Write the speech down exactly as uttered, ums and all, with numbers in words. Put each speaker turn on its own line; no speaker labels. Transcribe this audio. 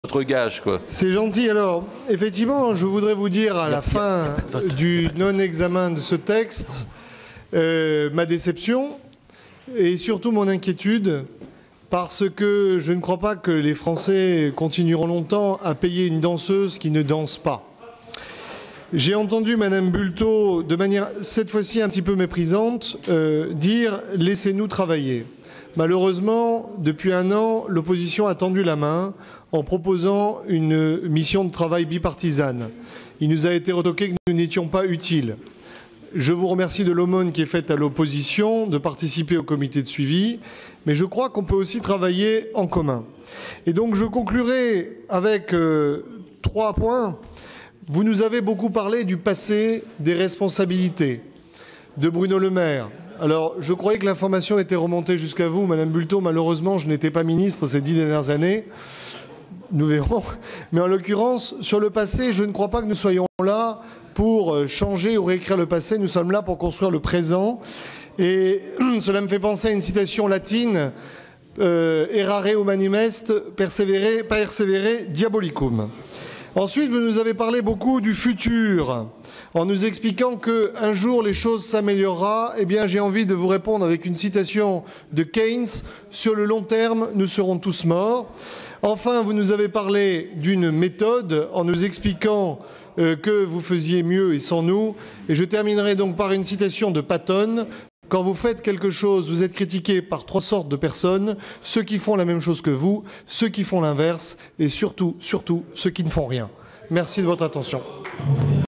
Notre gage, quoi.
C'est gentil. Alors, effectivement, je voudrais vous dire à la fin du non-examen de ce texte euh, ma déception et surtout mon inquiétude, parce que je ne crois pas que les Français continueront longtemps à payer une danseuse qui ne danse pas. J'ai entendu Madame Bulto, de manière cette fois-ci un petit peu méprisante, euh, dire « laissez-nous travailler ». Malheureusement, depuis un an, l'opposition a tendu la main en proposant une mission de travail bipartisane. Il nous a été retoqué que nous n'étions pas utiles. Je vous remercie de l'aumône qui est faite à l'opposition, de participer au comité de suivi, mais je crois qu'on peut aussi travailler en commun. Et donc je conclurai avec euh, trois points. Vous nous avez beaucoup parlé du passé, des responsabilités, de Bruno Le Maire. Alors, je croyais que l'information était remontée jusqu'à vous, Madame Bulto. Malheureusement, je n'étais pas ministre ces dix dernières années. Nous verrons. Mais en l'occurrence, sur le passé, je ne crois pas que nous soyons là pour changer ou réécrire le passé. Nous sommes là pour construire le présent. Et cela me fait penser à une citation latine, euh, « Errare humanum est, persévérer, persévérer diabolicum ». Ensuite, vous nous avez parlé beaucoup du futur, en nous expliquant qu'un jour les choses s'amélioreront. Eh bien, j'ai envie de vous répondre avec une citation de Keynes, « Sur le long terme, nous serons tous morts ». Enfin, vous nous avez parlé d'une méthode, en nous expliquant euh, que vous faisiez mieux et sans nous. Et je terminerai donc par une citation de Patton. Quand vous faites quelque chose, vous êtes critiqué par trois sortes de personnes, ceux qui font la même chose que vous, ceux qui font l'inverse et surtout, surtout, ceux qui ne font rien. Merci de votre attention.